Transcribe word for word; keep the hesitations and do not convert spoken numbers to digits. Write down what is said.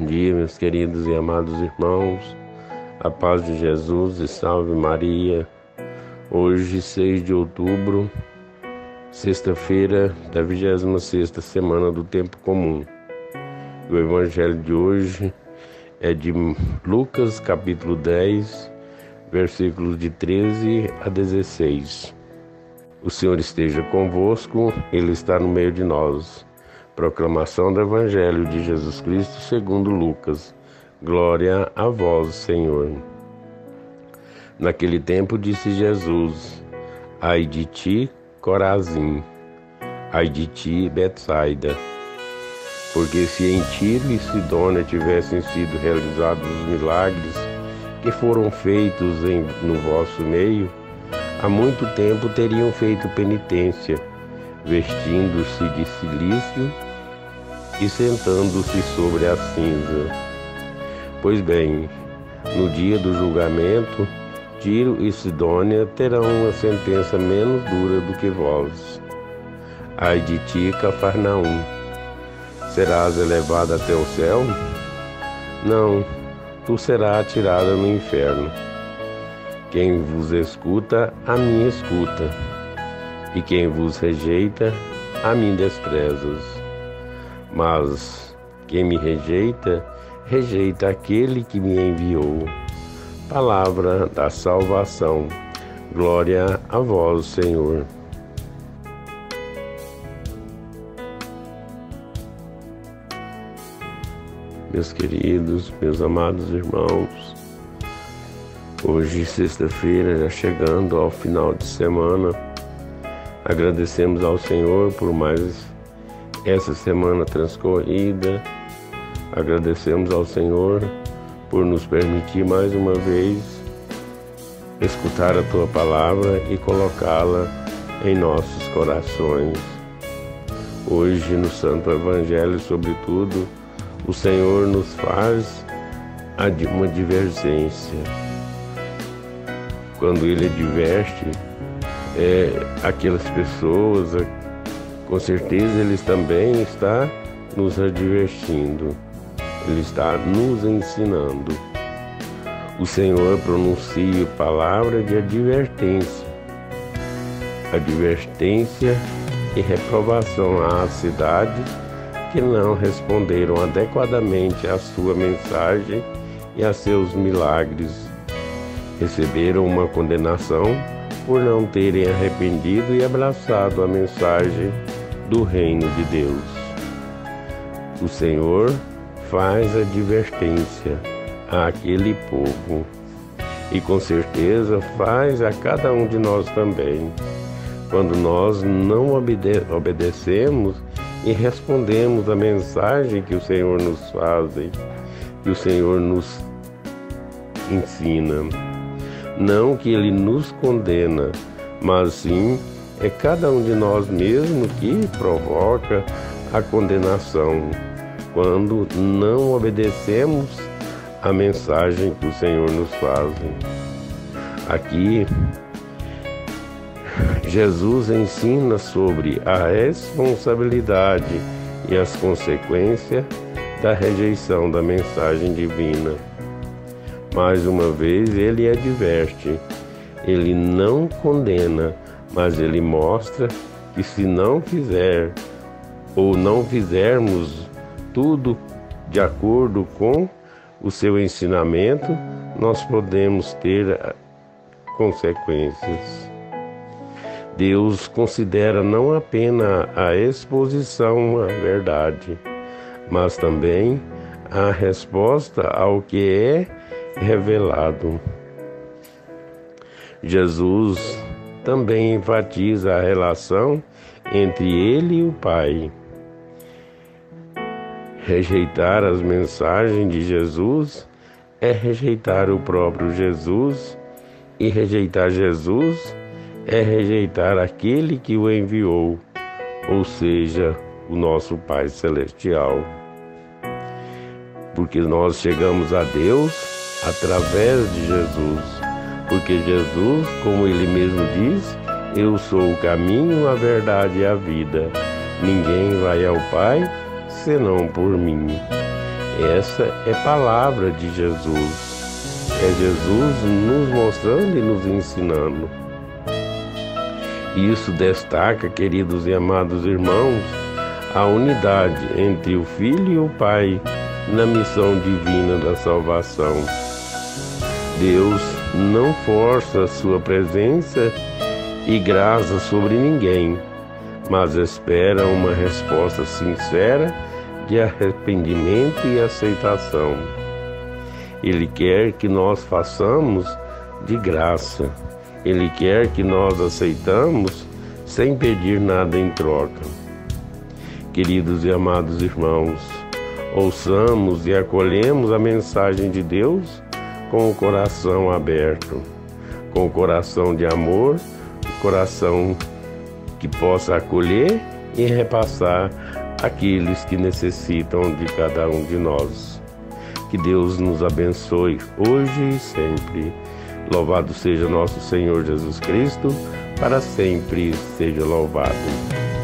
Bom dia, meus queridos e amados irmãos, a paz de Jesus e salve Maria. Hoje, seis de outubro, sexta-feira da vigésima sexta semana do Tempo Comum. O Evangelho de hoje é de Lucas, capítulo dez, versículos de treze a dezesseis. O Senhor esteja convosco, Ele está no meio de nós. Proclamação do Evangelho de Jesus Cristo segundo Lucas. Glória a vós, Senhor. Naquele tempo disse Jesus: Ai de ti, Corazim, ai de ti, Betsaida, porque se em Tiro e Sidônia tivessem sido realizados os milagres que foram feitos em, no vosso meio, há muito tempo teriam feito penitência, vestindo-se de cilício e sentando-se sobre a cinza. Pois bem, no dia do julgamento, Tiro e Sidônia terão uma sentença menos dura do que vós. Ai de ti, Cafarnaum, serás elevada até o céu? Não, tu serás atirada no inferno. Quem vos escuta, a mim escuta, e quem vos rejeita, a mim desprezas. Mas quem me rejeita, rejeita aquele que me enviou. Palavra da salvação. Glória a vós, Senhor. Meus queridos, meus amados irmãos, hoje, sexta-feira, já chegando ao final de semana, agradecemos ao Senhor por mais essa semana transcorrida. Agradecemos ao Senhor por nos permitir mais uma vez escutar a Tua palavra e colocá-la em nossos corações. Hoje, no Santo Evangelho, sobretudo, o Senhor nos faz uma advertência. Quando Ele adverte é, aquelas pessoas, com certeza Ele também está nos advertindo. Ele está nos ensinando. O Senhor pronuncia palavra de advertência. Advertência e reprovação às cidades que não responderam adequadamente à sua mensagem e a seus milagres. Receberam uma condenação por não terem arrependido e abraçado a mensagem do reino de Deus. O Senhor faz advertência àquele povo e com certeza faz a cada um de nós também, quando nós não obede- obedecemos e respondemos a mensagem que o Senhor nos faz, que o Senhor nos ensina. Não que Ele nos condena, mas sim é cada um de nós mesmos que provoca a condenação, quando não obedecemos a mensagem que o Senhor nos faz. Aqui, Jesus ensina sobre a responsabilidade e as consequências da rejeição da mensagem divina. Mais uma vez, Ele adverte, Ele não condena, mas Ele mostra que se não fizer ou não fizermos tudo de acordo com o seu ensinamento, nós podemos ter consequências. Deus considera não apenas a exposição à verdade, mas também a resposta ao que é revelado. Jesus também enfatiza a relação entre Ele e o Pai. Rejeitar as mensagens de Jesus é rejeitar o próprio Jesus, e rejeitar Jesus é rejeitar aquele que o enviou, ou seja, o nosso Pai Celestial. Porque nós chegamos a Deus através de Jesus, porque Jesus, como Ele mesmo diz, eu sou o caminho, a verdade e a vida. Ninguém vai ao Pai senão por mim. Essa é a palavra de Jesus. É Jesus nos mostrando e nos ensinando. Isso destaca, queridos e amados irmãos, a unidade entre o Filho e o Pai na missão divina da salvação. Deus não força a sua presença e graça sobre ninguém, mas espera uma resposta sincera de arrependimento e aceitação. Ele quer que nós façamos de graça. Ele quer que nós aceitamos sem pedir nada em troca. Queridos e amados irmãos, ouçamos e acolhemos a mensagem de Deus com o coração aberto, com o coração de amor, o coração que possa acolher e repassar aqueles que necessitam de cada um de nós. Que Deus nos abençoe hoje e sempre. Louvado seja nosso Senhor Jesus Cristo, para sempre seja louvado.